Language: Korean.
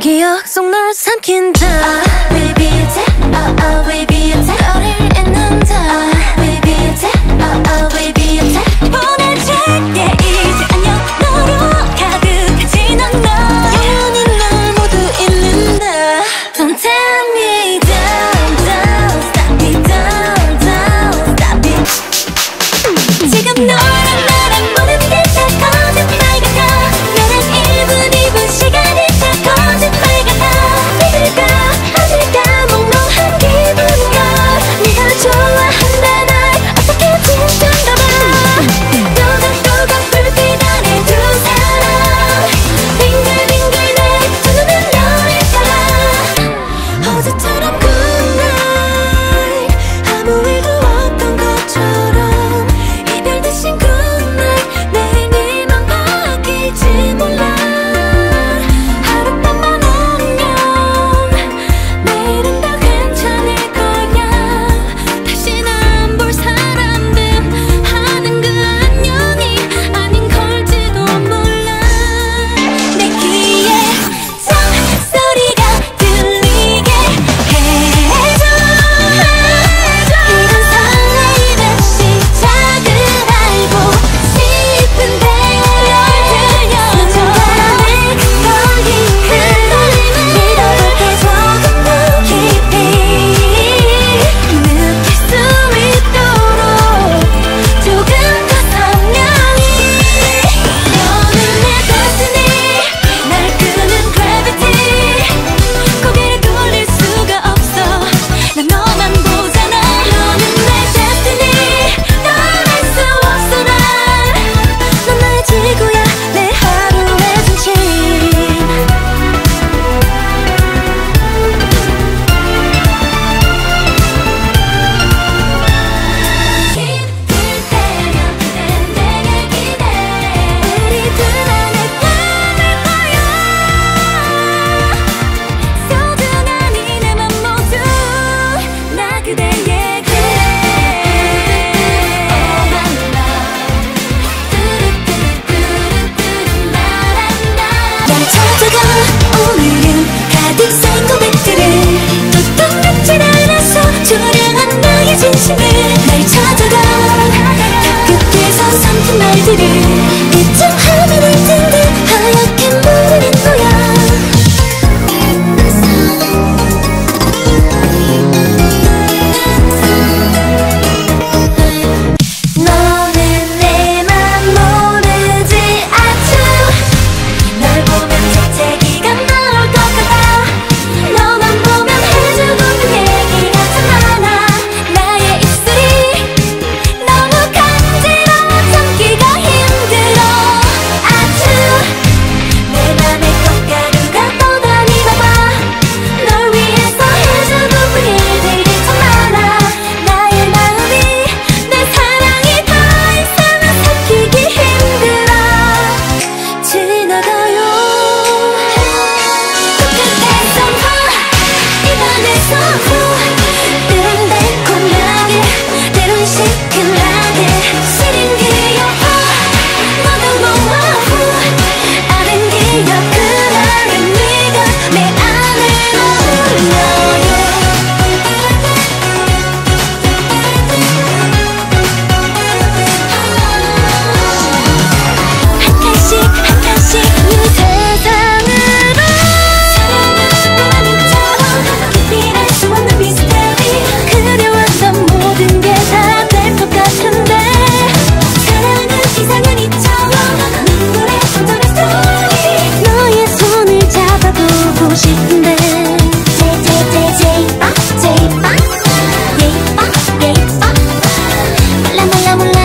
기억 속 널 삼킨다. Obliviate, Obliviate. 너를 잊는다. Obliviate, Obliviate. 보내줄게 이제 안녕. 너로 가득해진 넌 영원히 널 모두 잊는다. Don't tell me down, down, stop it, down, down, stop it. 지금 너랑 나랑 모든 게 다 거짓말 같아. 너랑 1분 시간이 다 거짓말 같아. 믿을까 아닐까 몽롱한 기분인걸. 네가 좋아한다 날 어떻게 진짠가 봐. 또각또각 불빛 안에 두 사람 빙글빙글 내 두 눈은 너를 따라. 어제처럼 good night 아무 일도 없던 것처럼 이별 대신 good night. 내일 네 맘 바뀔지 몰라. 하룻밤만 아니면 내일은 다 괜찮을 거야. 다시는 안 볼 사람들 하는 그 안녕이 아닌 걸지도 몰라. 내 귀에 종소리가 들리게 해줘. 이런 설레임의 시작을 알고 싶은데 순간에 걸린 믿어볼게 조금 더 깊이 느낄 수 있도록 조금 더 선명히. 너는 내 destiny 날 끄는 gravity. 고개를 돌릴 수가 없어 난 너만 보잖아. 너는 내 destiny 떠날 수 없어 넌 나의 지구야 내 하루의 중심. 힘들 때면 그댄 내게 기대. 우리 둘만의 꿈일 거야. 소중한 이 내 맘 모두 나 그대에게. Oh my love. 뚜루뚜루뚜루뚜루 말한다. 날 찾아가 오늘은 가득 쌓인 고백들을 또 똑같진 않아서 조량한 나의 진심을. 날 찾아가 끝에서 삼킨 말들을 인정하면 할 텐데 하얗게 모르는 거야. 너는 내 맘 모르지 Ah-Choo. 널 보면 재채기가 나올 것 같아. 너만 보면 해주고픈 얘기가 참 많아. 나의 입술이 너무 간지러워 참기가 힘들어. Ah-Choo. 내 맘에 꽃가루가 떠다니 봐봐. 널 위해서 해주고픈 일들이 참 많아. 나의 마음이 내 사랑이 더 이상은 삼키기 힘들어. 지나가요 끝에서 입안에서 때론 달콤하게 때론 시큰하게 시린 기억 너도 모아후 아는 기억 그 말은 네가 내 안에 머물러요. 한 칸씩 한 칸씩 이 세상으로 사랑하는 처럼 깊이 알 수 없는 미스터리. 그려왔던 모든 게 다 될 것 같은데 사랑은 이상은 이처럼 눈물에 젖어간 스토리. 너의 손을 잡아보고 싶은데 제이빵 제이빵 예이빵 예이빵 몰라 몰라 몰라